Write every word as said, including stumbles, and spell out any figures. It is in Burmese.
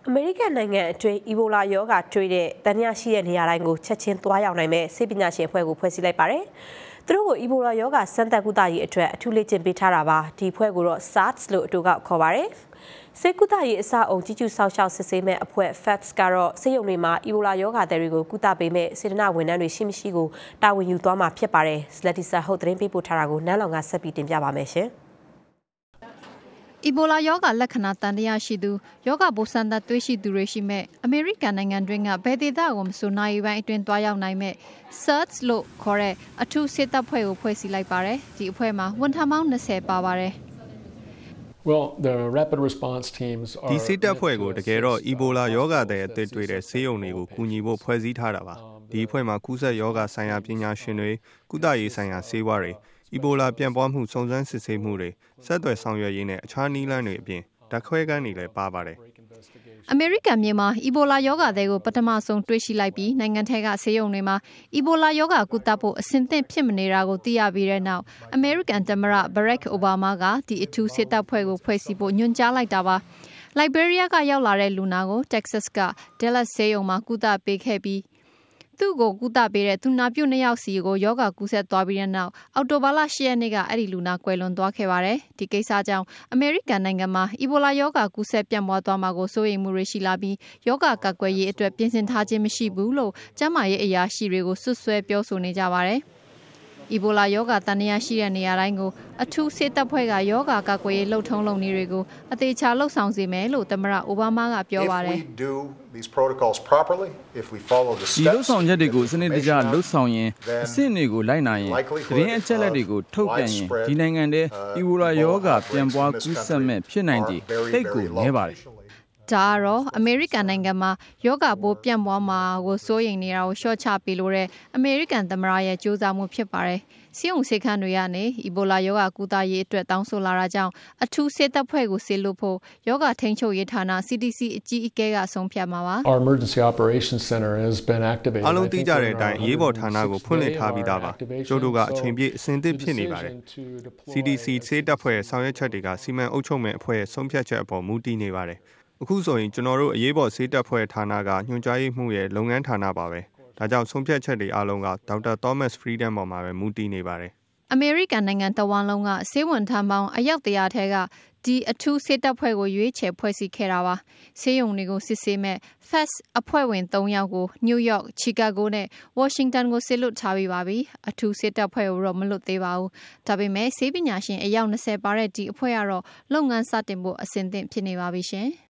အမေရိကန်နိုင်ငံအတွင်းအီဘိုလာရောဂါတွေ့တဲ့တန်ရာရှိတဲ့နေရာတိုင်းကိုချက်ချင်းသွားရောက်နိုင်မဲ့ဆေးပညာရှင်အဖွဲ့ကိုဖွဲ့စည်းလိုက်ပါတယ်။သူတို့ကိုအီဘိုလာရောဂါစမ်းသပ်ကုသရေးအတွက်အထူးလေ့ကျင့်ပေးထားတာပါ။ဒီအဖွဲ့ကိုတော့ SARS လို့အတူကခေါ်ပါတယ်။ဆေးကုသရေးအစအုံကြီးကျူဆောက်ရှောက်စစ်ဆေးမဲ့အဖွဲ့ F A T S ကတော့ဆေးရုံတွေမှာအီဘိုလာရောဂါတွေကိုကုသပေးမဲ့စေတနာဝန်ထမ်းတွေရှိမရှိကိုတာဝန်ယူသွားမှာဖြစ်ပါတယ်။ Sletisa ဟုတ်သတင်းပေးပို့ထားတာကိုနန်းလောင်ကဆက်ပြီးတင်ပြပါမယ်ရှင်။အီဘိုလာရောဂါလက္ခဏာတန်တရားရှိသူရောဂါပိုးစမ်းသပ်တွေ့ရှိသူတွေရှိမဲ့အမေရိကန်နိုင်ငံတွင်းကဘယ်ဒေသကိုမဆိုနိုင်ပိုင်းအတွင်းသွားရောက်နိုင်မဲ့ SARS လို့ခေါ်တဲ့အထူးစစ်တပ်ဖွဲ့ကိုဖွဲ့စည်းလိုက်ပါတယ်။ဒီအဖွဲ့မှာဝန်ထမ်းပေါင်းtwentyပါပါတယ်။ Well, the rapid response teams are ဒီစစ်တပ်ဖွဲ့ကိုတကယ်တော့အီဘိုလာရောဂါတဲ့အသစ်တွေ့တဲ့ဆေးရုံတွေကိုကူညီဖို့ဖွဲ့စည်းထားတာပါ။ဒီအဖွဲ့မှာကူးစက်ရောဂါဆိုင်ရာပညာရှင်တွေကုသရေးဆိုင်ရာဆေးဝါးတွေအီဘိုလာပြန့်ပွားမှုစုံစမ်းစစ်ဆေးမှုတွေဆက်သွယ်ဆောင်ရွက်ရေးနဲ့အခြားနည်းလမ်းတွေအပြင်ဓာတ်ခွဲခန်းတွေလည်းပါပါတယ်။အမေရိကန်ပြည်မှာအီဘိုလာရောဂါတွေကိုပထမဆုံးတွေ့ရှိလိုက်ပြီးနိုင်ငံထဲကဆေးရုံတွေမှာအီဘိုလာရောဂါကုသဖို့အဆင့်သင့်ဖြစ်မနေတာကိုသိရပြီးတဲ့နောက်အမေရိကန်သမ္မတ Barack Obama ကဒီအထူးစစ်တပ်ဖွဲ့ကိုဖွဲ့စည်းဖို့ညွှန်ကြားလိုက်တာပါ။ Liberia ကရောက်လာတဲ့လူနာကို Texas က Dallas ဆေးရုံမှာကုသပေးခဲ့ပြီးသူ့ကိုကုသပေးတဲ့သူနာပြုနှစ်ယောက်စီကိုယောဂကူးစက်သွားပြီးတဲ့နောက်အောက်တိုဘာလeightရက်နေ့ကအဲ့ဒီလူနာကွယ်လွန်သွားခဲ့ပါတယ်။ဒီကိစ္စကြောင့်အမေရိကန်နိုင်ငံမှာအီဘိုလာရောဂါကူးစက်ပြန့်ပွားသွားမှာကိုစိုးရိမ်မှုတွေရှိလာပြီးယောဂကာကွယ်ရေးအတွက်ပြင်ဆင်ထားခြင်းမရှိဘူးလို့ကျန်းမာရေးအရာရှိတွေကိုဆွဆွဲပြောဆိုနေကြပါတယ်။အီဘိုလာရောဂါတန်ရာရှိတဲ့နေရာတိုင်းကိုအထူးစစ်တပ်ဖွဲ့ကယောဂါကာကွယ်ရေးလှုပ်ထုံးလုပ်နည်းတွေကိုအသေးချာလှုပ်ဆောင်စေမယ်လို့သမ္မတအိုဘားမားကပြောပါတယ် These protocols properly if we follow the steps ဒီလှုပ်ဆောင်ချက်တွေကိုစနစ်တကျလှုပ်ဆောင်ရင်အဆင့်တွေကိုလိုက်နိုင်ရင်သတင်းအချက်အလက်တွေကိုထုတ်ပြန်ရင်ဒီနိုင်ငံထဲအီဘိုလာရောဂါပြန့်ပွားကူးစက်မဲ့ဖြစ်နိုင်ခြေတိတ်ကိုနည်းပါတယ်ဒါကတော့အမေရိကန်နိုင်ငံမှာယောဂပိုးပြန့်ပွားမှာကိုစိုးရိမ်နေတာကိုရှော့ချပေးလို့တဲ့အမေရိကန်သမ္မတရဲ့ကြိုးစားမှုဖြစ်ပါတယ်။စီးုံဆေးခန်းတွေကနေအီဘိုလာယောဂကုသရေးအတွက်တောင်းဆိုလာတာကြောင့်အထူးစစ်တပ်ဖွဲ့ကိုဆေးလို့ဖို့ယောဂထိန်းချုပ်ရေးဌာန C D C အကြီးအကဲကဆုံးဖြတ်မှာပါ။ Our emergency operations center has been activated. အားလုံးသိကြတဲ့အတိုင်းအရေးပေါ်ဌာနကိုဖွင့်လှစ်ထားပြီးသားပါ။ကျို့တို့ကအချိန်ပြည့်အဆင်သင့်ဖြစ်နေပါတယ်။ C D C ဆေးတပ်ဖွဲ့ရဲ့ဆောင်ရွက်ချက်တွေကစီမံအုပ်ချုပ်မဲ့အဖွဲ့ရဲ့ဆုံးဖြတ်ချက်အပေါ်မူတည်နေပါတယ်။အခုဆိုရင်ကျွန်တော်တို့အရေးပေါ်ဆေးတပ်ဖွဲ့ဌာနကညွှန်ကြားရေးမှုရဲ့လုပ်ငန်းဌာနပါပဲ။ဒါကြောင့်ဆုံးဖြတ်ချက်တွေအားလုံးကဒေါက်တာ Thomas Frieden ပေါ်မှာပဲမူတည်နေပါတယ်။အမေရိကန်နိုင်ငံတဝန်းလုံးကဆေးဝန်ထမ်းပေါင်းအယောက်one hundredထဲကဒီအထူးဆေးတပ်ဖွဲ့ကိုရွေးချယ်ဖွဲ့စည်းခဲ့တာပါ။ဆေးရုံတွေကိုစစ်ဆေးမဲ့ F A T S အဖွဲ့ဝင်threeယောက်ကို New York, Chicago နဲ့ Washington ကိုစစ်လွတ်ထားပြီးပါပြီ။အထူးဆေးတပ်ဖွဲ့ကိုတော့မလွတ်သေးပါဘူး။ဒါပေမဲ့ဆေးပညာရှင်အယောက်twentyပါတဲ့ဒီအဖွဲ့ကတော့လုပ်ငန်းစတင်ဖို့အဆင်သင့်ဖြစ်နေပါပြီရှင်။